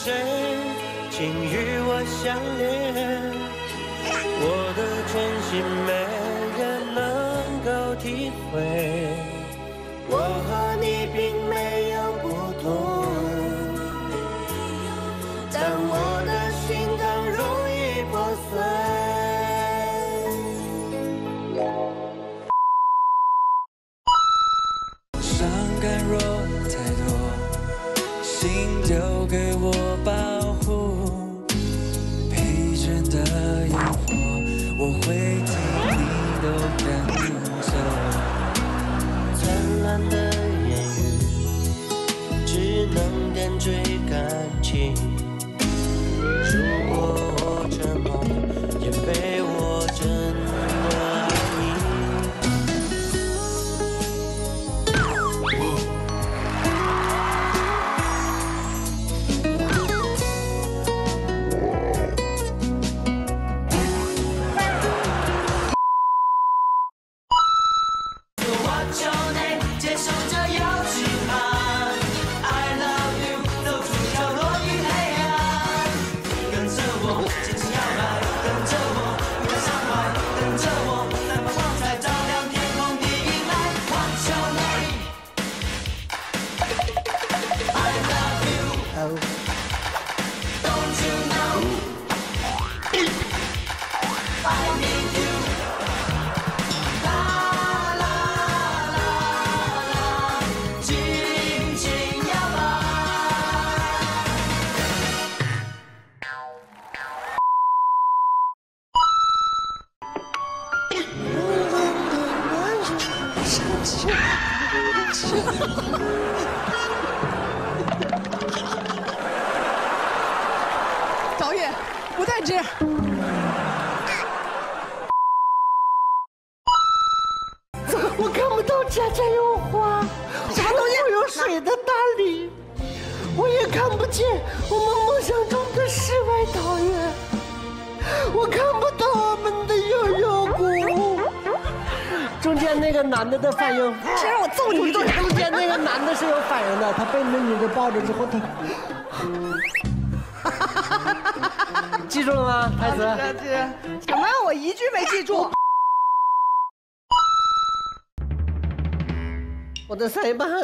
谁，请与我相恋。我的真心没人能够体会，我和你并没有不同，但我的心更容易破碎。 伤感若太多，心丢给我保护。疲倦的烟火，我会替你都赶走。灿烂的言语，只能点缀感情。如果我沉默，也被我真的爱你。 导演，不太值。 我看不到家家有花， 什么东西？ 我有水的大理，我也看不见我们梦想中的世外桃源，我看不到我们的悠悠谷。中间那个男的反应， 谁让我揍你一顿？ 中间那个男的是有反应的，他被那女的抱着之后，他。记住了吗？台词？ 什么？我一句没记住。 我的腮帮，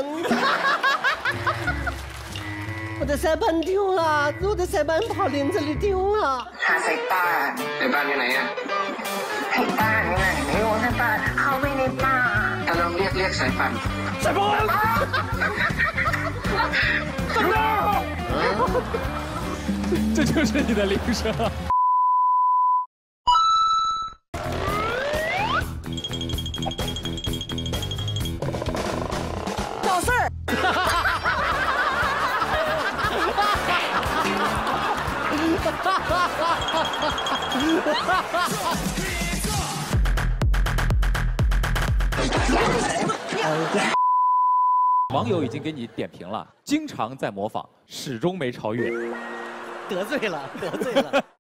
我的腮帮丢了，我的腮帮跑林子里丢了。 หาไซป้าไซป้าอยู่ไหนอะไซป้าอยู่ไหนไม่รู้ไซป้าเข้าไปในป่าถ้าเราเรียกไซป้าไซป้า等等。 这就是你的铃声。 找事儿。 网友已经给你点评了，经常在模仿，始终没超越。 得罪了，得罪了。